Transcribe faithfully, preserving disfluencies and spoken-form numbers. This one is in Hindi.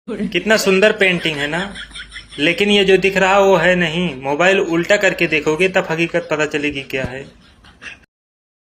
कितना सुंदर पेंटिंग है ना। लेकिन ये जो दिख रहा वो है नहीं। मोबाइल उल्टा करके देखोगे तब हकीकत पता चलेगी क्या है।